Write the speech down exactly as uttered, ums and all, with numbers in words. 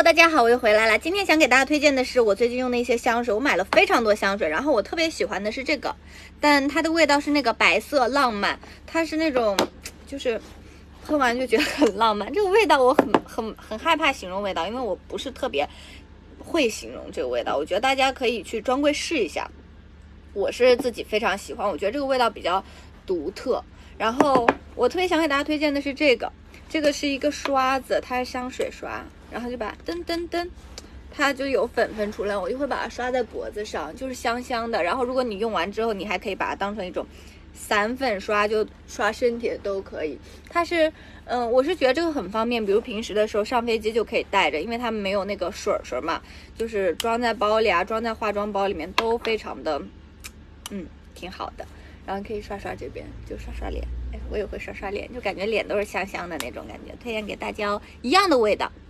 大家好，我又回来了。今天想给大家推荐的是我最近用的一些香水，我买了非常多香水，然后我特别喜欢的是这个，但它的味道是那个白色浪漫，它是那种就是喷完就觉得很浪漫。这个味道我很很很害怕形容味道，因为我不是特别会形容这个味道。我觉得大家可以去专柜试一下，我是自己非常喜欢，我觉得这个味道比较独特。然后我特别想给大家推荐的是这个，这个是一个刷子，它是香水刷，然后就把噔噔噔，它就有粉粉出来，我就会把它刷在脖子上，就是香香的。然后如果你用完之后，你还可以把它当成一种散粉刷，就刷身体的都可以。它是，嗯，我是觉得这个很方便，比如平时的时候上飞机就可以带着，因为它没有那个水水嘛，就是装在包里啊，装在化妆包里面都非常的，嗯，挺好的。然后可以刷刷这边，就刷刷脸，哎，我也会刷刷脸，就感觉脸都是香香的那种感觉，推荐给大家哦，一样的味道。